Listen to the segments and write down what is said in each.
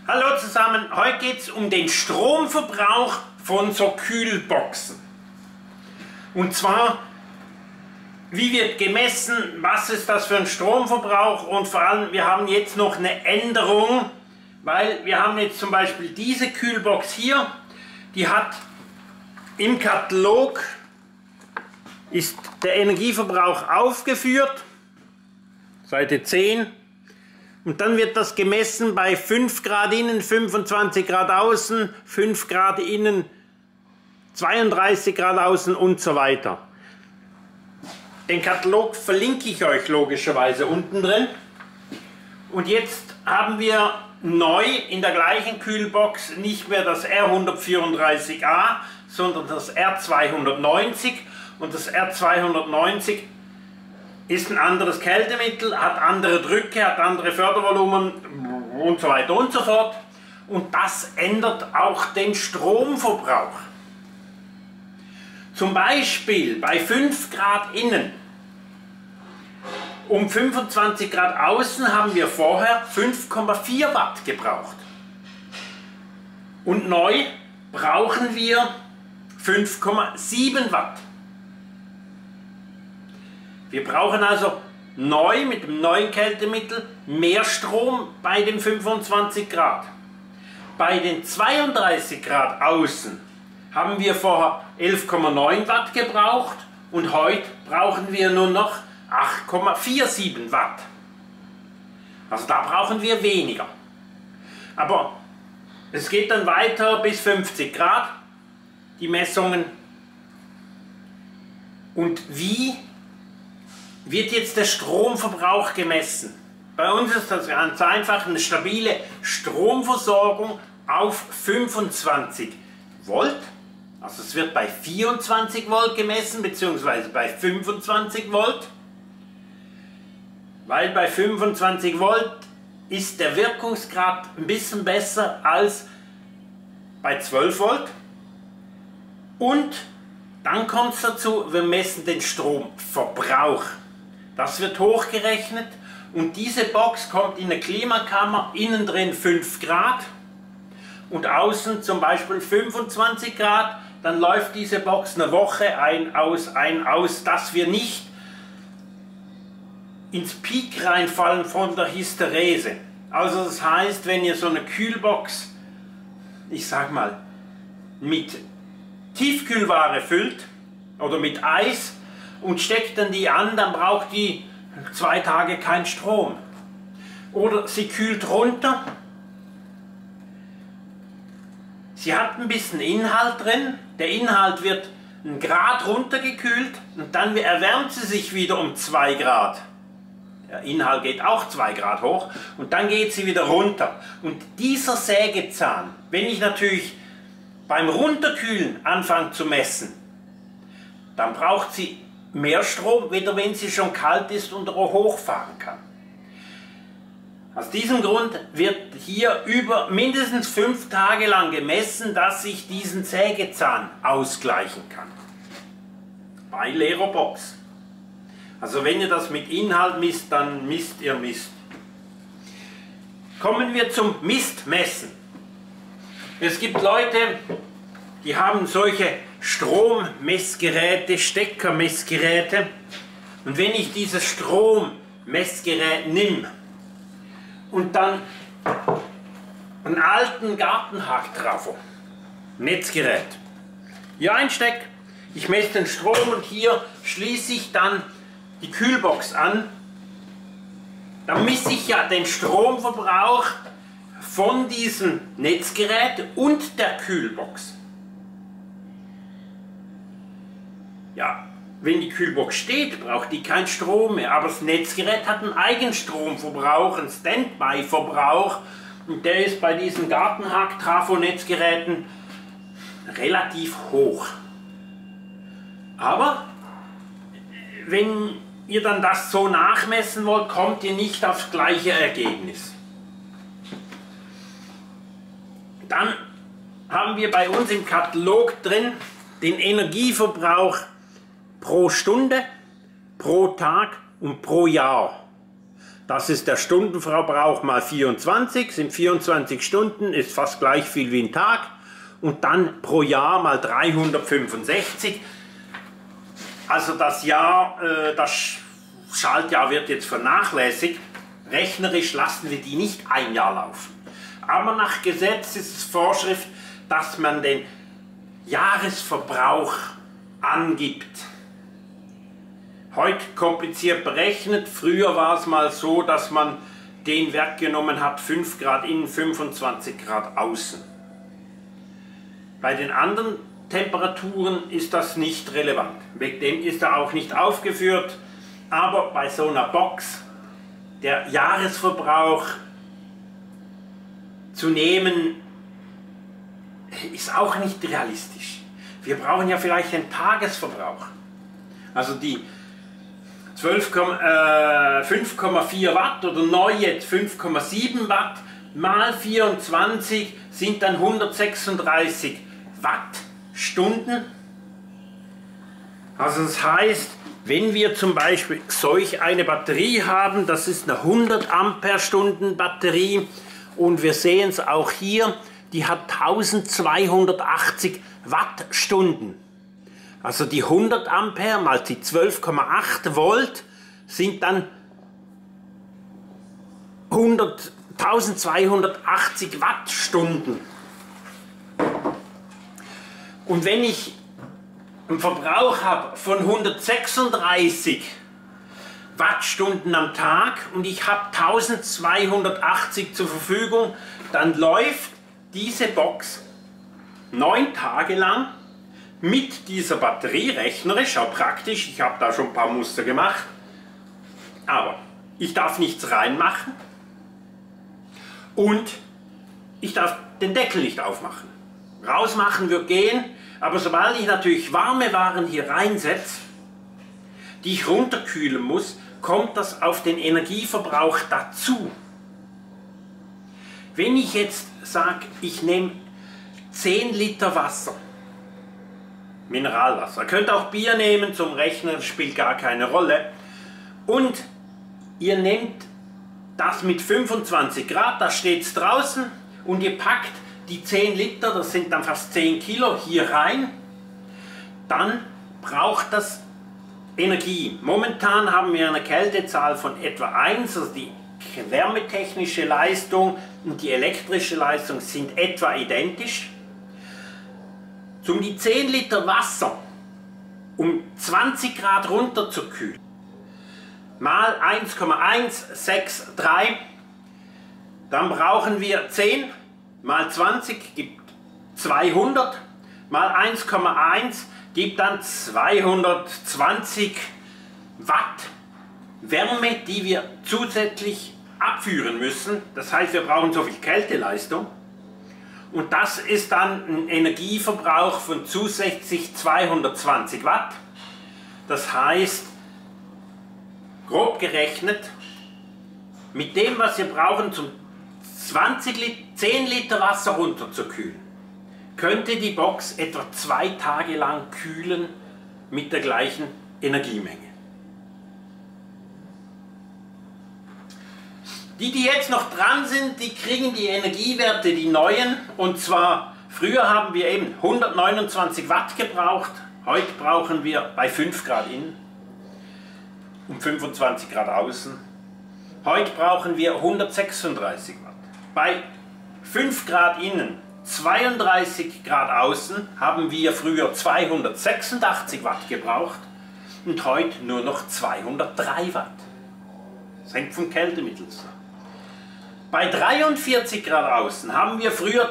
Hallo zusammen, heute geht es um den Stromverbrauch von so Kühlboxen. Und zwar, wie wird gemessen, was ist das für ein Stromverbrauch und vor allem, wir haben jetzt noch eine Änderung, weil wir haben jetzt zum Beispiel diese Kühlbox hier, die hat im Katalog, ist der Energieverbrauch aufgeführt, Seite 10. Und dann wird das gemessen bei 5 Grad innen, 25 Grad außen, 5 Grad innen, 32 Grad außen und so weiter. Den Katalog verlinke ich euch logischerweise unten drin. Und jetzt haben wir neu in der gleichen Kühlbox nicht mehr das R134a, sondern das R290. Und das R290 ist ein anderes Kältemittel, hat andere Drücke, hat andere Fördervolumen und so weiter und so fort. Und das ändert auch den Stromverbrauch. Zum Beispiel bei 5 Grad innen, um 25 Grad außen haben wir vorher 5,4 Watt gebraucht. Und neu brauchen wir 5,7 Watt. Wir brauchen also neu mit dem neuen Kältemittel mehr Strom bei den 25 Grad. Bei den 32 Grad außen haben wir vorher 11,9 Watt gebraucht und heute brauchen wir nur noch 8,47 Watt. Also da brauchen wir weniger. Aber es geht dann weiter bis 50 Grad, die Messungen. Und wie wird jetzt der Stromverbrauch gemessen? Bei uns ist das ganz einfach eine stabile Stromversorgung auf 25 Volt. Also es wird bei 24 Volt gemessen, beziehungsweise bei 25 Volt. Weil bei 25 Volt ist der Wirkungsgrad ein bisschen besser als bei 12 Volt. Und dann kommt es dazu, wir messen den Stromverbrauch. Das wird hochgerechnet und diese Box kommt in eine Klimakammer, innen drin 5 Grad und außen zum Beispiel 25 Grad. Dann läuft diese Box eine Woche ein, aus, dass wir nicht ins Peak reinfallen von der Hysterese. Also das heißt, wenn ihr so eine Kühlbox, ich sag mal, mit Tiefkühlware füllt oder mit Eis und steckt dann die an, dann braucht die 2 Tage keinen Strom. Oder sie kühlt runter, sie hat ein bisschen Inhalt drin, der Inhalt wird 1 Grad runtergekühlt und dann erwärmt sie sich wieder um 2 Grad. Der Inhalt geht auch 2 Grad hoch und dann geht sie wieder runter. Und dieser Sägezahn, wenn ich natürlich beim Runterkühlen anfange zu messen, dann braucht sie mehr Strom, weder wenn sie schon kalt ist und hochfahren kann. Aus diesem Grund wird hier über mindestens 5 Tage lang gemessen, dass ich diesen Sägezahn ausgleichen kann. Bei leerer Box. Also wenn ihr das mit Inhalt misst, dann misst ihr Mist. Kommen wir zum Mistmessen. Es gibt Leute, die haben solche Strommessgeräte, Steckermessgeräte. Und wenn ich dieses Strommessgerät nehme und dann einen alten Gartenhaktrafo, Netzgerät, hier einstecke, ich messe den Strom und hier schließe ich dann die Kühlbox an, dann messe ich ja den Stromverbrauch von diesem Netzgerät und der Kühlbox. Ja, wenn die Kühlbox steht, braucht die keinen Strom mehr, aber das Netzgerät hat einen Eigenstromverbrauch, einen Standby-Verbrauch und der ist bei diesen Gartenhack-Trafo-Netzgeräten relativ hoch. Aber wenn ihr dann das so nachmessen wollt, kommt ihr nicht aufs gleiche Ergebnis. Dann haben wir bei uns im Katalog drin den Energieverbrauch pro Stunde, pro Tag und pro Jahr. Das ist der Stundenverbrauch mal 24, sind 24 Stunden, ist fast gleich viel wie ein Tag. Und dann pro Jahr mal 365. Also das Jahr, das Schaltjahr wird jetzt vernachlässigt. Rechnerisch lassen wir die nicht ein Jahr laufen. Aber nach Gesetz ist es Vorschrift, dass man den Jahresverbrauch angibt. Heute kompliziert berechnet, früher war es mal so, dass man den Wert genommen hat, 5 Grad innen, 25 Grad außen. Bei den anderen Temperaturen ist das nicht relevant, wegen dem ist er auch nicht aufgeführt, aber bei so einer Box der Jahresverbrauch zu nehmen, ist auch nicht realistisch. Wir brauchen ja vielleicht einen Tagesverbrauch. Also die 5,4 Watt oder neu jetzt 5,7 Watt mal 24 sind dann 136 Wattstunden. Also das heißt, wenn wir zum Beispiel solch eine Batterie haben, das ist eine 100 Ampere-Stunden Batterie und wir sehen es auch hier, die hat 1280 Wattstunden. Also die 100 Ampere mal die 12,8 Volt sind dann 1280 Wattstunden. Und wenn ich einen Verbrauch habe von 136 Wattstunden am Tag und ich habe 1280 zur Verfügung, dann läuft diese Box 9 Tage lang mit dieser Batterie, rechnerisch, auch praktisch, ich habe da schon ein paar Muster gemacht, aber ich darf nichts reinmachen und ich darf den Deckel nicht aufmachen. Rausmachen wird gehen, aber sobald ich natürlich warme Waren hier reinsetze, die ich runterkühlen muss, kommt das auf den Energieverbrauch dazu. Wenn ich jetzt sage, ich nehme 10 Liter Wasser, Mineralwasser, ihr könnt auch Bier nehmen zum Rechnen, das spielt gar keine Rolle, und ihr nehmt das mit 25 Grad, da steht es draußen, und ihr packt die 10 Liter, das sind dann fast 10 Kilo, hier rein, dann braucht das Energie. Momentan haben wir eine Kältezahl von etwa 1, also die wärmetechnische Leistung und die elektrische Leistung sind etwa identisch. Um die 10 Liter Wasser um 20 Grad runterzukühlen, mal 1,163, dann brauchen wir 10 mal 20 gibt 200, mal 1,1 gibt dann 220 Watt Wärme, die wir zusätzlich abführen müssen. Das heißt, wir brauchen so viel Kälteleistung. Und das ist dann ein Energieverbrauch von zusätzlich 220 Watt. Das heißt, grob gerechnet, mit dem, was wir brauchen, zum 10 Liter Wasser runterzukühlen, könnte die Box etwa 2 Tage lang kühlen mit der gleichen Energiemenge. Die jetzt noch dran sind, die kriegen die Energiewerte, die neuen, und zwar früher haben wir eben 129 Watt gebraucht, heute brauchen wir bei 5 Grad innen und 25 Grad außen, heute brauchen wir 136 Watt. Bei 5 Grad innen, 32 Grad außen haben wir früher 286 Watt gebraucht und heute nur noch 203 Watt. Das hängt vom Kältemittel ab. Bei 43 Grad außen haben wir früher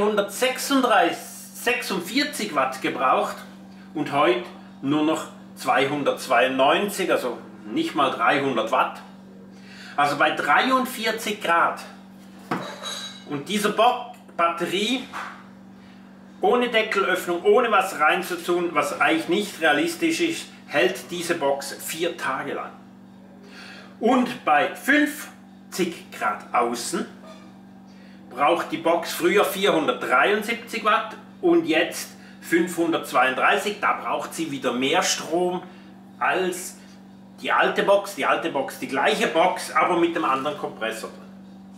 346 Watt gebraucht und heute nur noch 292, also nicht mal 300 Watt. Also bei 43 Grad und diese Batterie ohne Deckelöffnung, ohne was reinzutun, was eigentlich nicht realistisch ist, hält diese Box 4 Tage lang. Und bei 50 Grad außen braucht die Box früher 473 Watt und jetzt 532. Da braucht sie wieder mehr Strom als die alte Box, die gleiche Box, aber mit dem anderen Kompressor drin.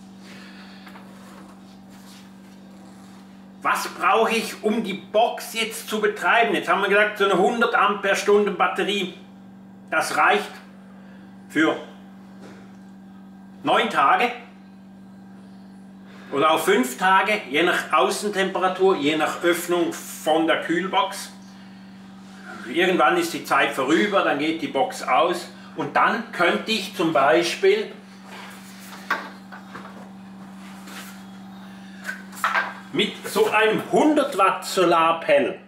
Was brauche ich, um die Box jetzt zu betreiben? Jetzt haben wir gesagt, so eine 100 Ampere-Stunden Batterie, das reicht für 9 Tage oder auch 5 Tage, je nach Außentemperatur, je nach Öffnung von der Kühlbox. Irgendwann ist die Zeit vorüber, dann geht die Box aus und dann könnte ich zum Beispiel mit so einem 100 Watt Solarpanel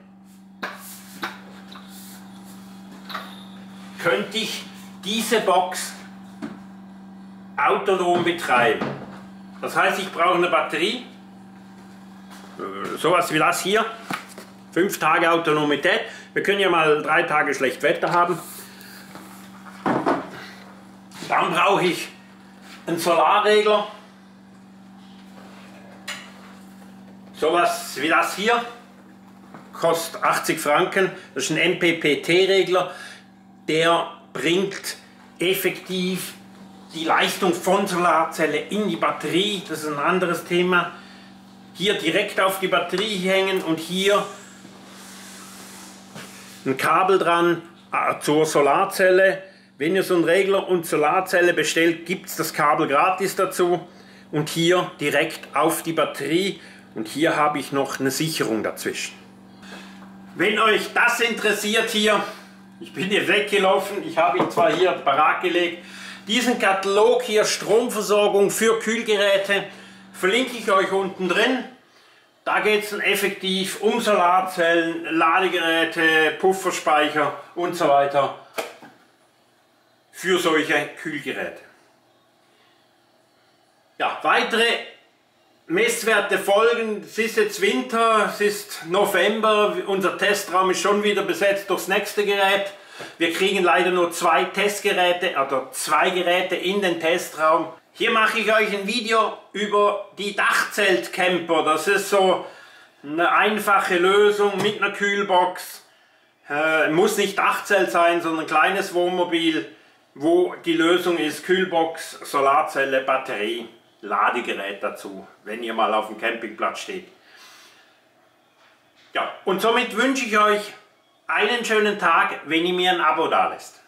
könnte ich diese Box autonom betreiben. Das heißt, ich brauche eine Batterie, sowas wie das hier, 5 Tage Autonomität. Wir können ja mal 3 Tage schlecht Wetter haben. Dann brauche ich einen Solarregler, sowas wie das hier, kostet 80 Franken. Das ist ein MPPT-Regler, der bringt effektiv die Leistung von Solarzelle in die Batterie. Das ist ein anderes Thema. Hier direkt auf die Batterie hängen und hier ein Kabel dran zur Solarzelle. Wenn ihr so einen Regler und Solarzelle bestellt, gibt es das Kabel gratis dazu. Und hier direkt auf die Batterie. Und hier habe ich noch eine Sicherung dazwischen. Wenn euch das interessiert hier, ich bin hier weggelaufen, ich habe ihn zwar hier parat gelegt, diesen Katalog hier, Stromversorgung für Kühlgeräte, verlinke ich euch unten drin. Da geht es effektiv um Solarzellen, Ladegeräte, Pufferspeicher und so weiter für solche Kühlgeräte. Ja, weitere Messwerte folgen. Es ist jetzt Winter, es ist November, unser Testraum ist schon wieder besetzt durchs nächste Gerät. Wir kriegen leider nur 2 Testgeräte, also 2 Geräte in den Testraum. Hier mache ich euch ein Video über die Dachzelt-Camper. Das ist so eine einfache Lösung mit einer Kühlbox. Muss nicht Dachzelt sein, sondern ein kleines Wohnmobil, wo die Lösung ist Kühlbox, Solarzelle, Batterie, Ladegerät dazu, wenn ihr mal auf dem Campingplatz steht. Ja, und somit wünsche ich euch einen schönen Tag, wenn ihr mir ein Abo dalässt.